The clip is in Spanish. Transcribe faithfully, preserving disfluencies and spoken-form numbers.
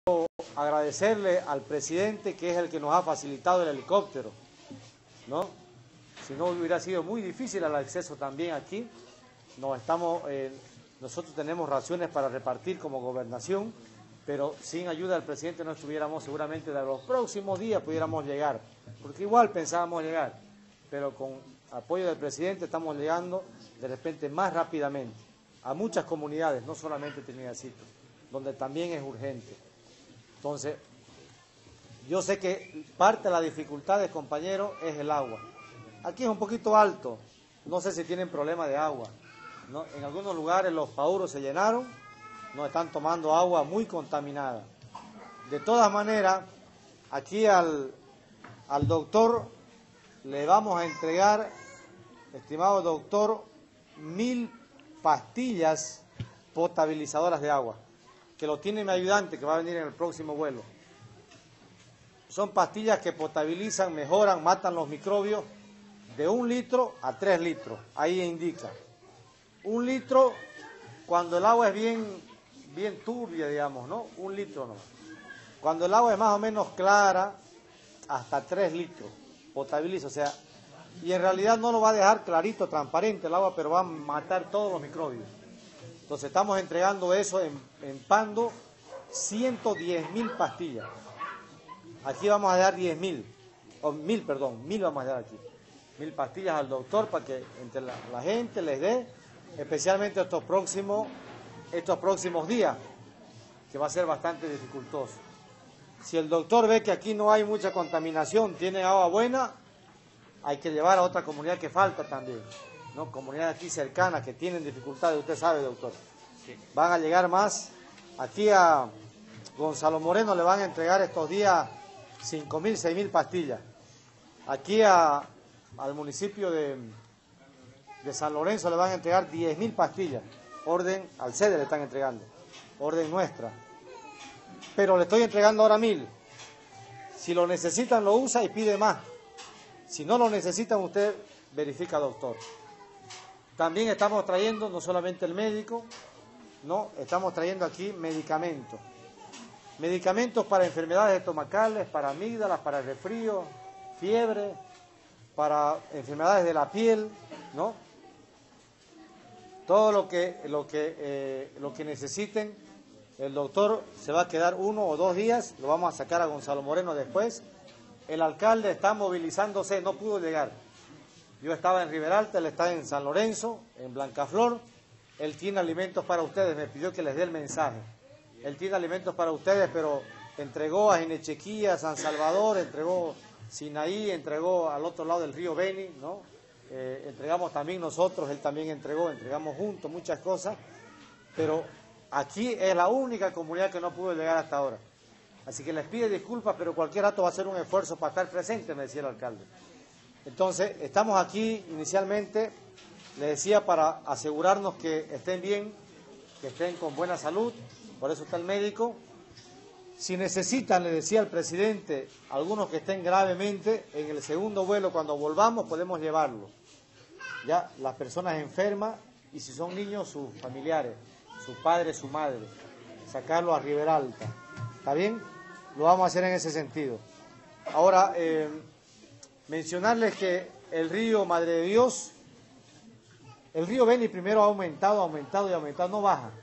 agradecerle al presidente, que es el que nos ha facilitado el helicóptero, ¿no? Si no, hubiera sido muy difícil el acceso también aquí. No estamos, eh, nosotros tenemos raciones para repartir como gobernación, pero sin ayuda del presidente no estuviéramos, seguramente de los próximos días pudiéramos llegar, porque igual pensábamos llegar, pero con apoyo del presidente estamos llegando de repente más rápidamente a muchas comunidades, no solamente Trinidadcito, donde también es urgente. Entonces, yo sé que parte de las dificultades, compañeros, es el agua. Aquí es un poquito alto, no sé si tienen problema de agua, ¿no? En algunos lugares los pauros se llenaron, no están tomando agua muy contaminada. De todas maneras, aquí al, al doctor le vamos a entregar, estimado doctor, mil pastillas potabilizadoras de agua, que lo tiene mi ayudante, que va a venir en el próximo vuelo. Son pastillas que potabilizan, mejoran, matan los microbios de un litro a tres litros. Ahí indica. Un litro cuando el agua es bien, bien turbia, digamos, ¿no? Un litro no. Cuando el agua es más o menos clara, hasta tres litros potabiliza, o sea, y en realidad no lo va a dejar clarito, transparente el agua, pero va a matar todos los microbios. Entonces estamos entregando eso en, en Pando, ciento diez mil pastillas. Aquí vamos a dar diez mil, o mil, perdón, mil vamos a dar aquí. Mil pastillas al doctor para que entre la, la gente les dé, especialmente estos próximos, estos próximos días, que va a ser bastante dificultoso. Si el doctor ve que aquí no hay mucha contaminación, tiene agua buena, hay que llevar a otra comunidad que falta también, ¿no? Comunidades aquí cercanas que tienen dificultades, usted sabe, doctor. Sí. Van a llegar más. Aquí a Gonzalo Moreno le van a entregar estos días cinco mil, seis mil pastillas. Aquí a, al municipio de, de San Lorenzo le van a entregar diez mil pastillas. Orden, al sede le están entregando, orden nuestra. Pero le estoy entregando ahora mil. Si lo necesitan, lo usa y pide más. Si no lo necesitan, usted verifica, doctor. También estamos trayendo, no solamente el médico, no, estamos trayendo aquí medicamentos. Medicamentos para enfermedades estomacales, para amígdalas, para resfrío, fiebre, para enfermedades de la piel, ¿no? Todo lo que, lo que, eh, lo que necesiten, el doctor se va a quedar uno o dos días, lo vamos a sacar a Gonzalo Moreno después. El alcalde está movilizándose, no pudo llegar. Yo estaba en Riberalta, él está en San Lorenzo, en Blancaflor. Él tiene alimentos para ustedes, me pidió que les dé el mensaje. Él tiene alimentos para ustedes, pero entregó a Ginechequía, San Salvador, entregó Sinaí, entregó al otro lado del río Beni, ¿no? Eh, entregamos también nosotros, él también entregó, entregamos juntos muchas cosas, pero aquí es la única comunidad que no pudo llegar hasta ahora. Así que les pide disculpas, pero cualquier rato va a ser un esfuerzo para estar presente, me decía el alcalde. Entonces, estamos aquí inicialmente, les decía, para asegurarnos que estén bien, que estén con buena salud, por eso está el médico. Si necesitan, le decía al presidente, algunos que estén gravemente, en el segundo vuelo, cuando volvamos, podemos llevarlo. Ya, las personas enfermas, y si son niños, sus familiares, su padre, su madre, sacarlo a Riberalta. ¿Está bien? Lo vamos a hacer en ese sentido. Ahora, eh, mencionarles que el río Madre de Dios, el río Beni primero ha aumentado, aumentado y aumentado, no baja.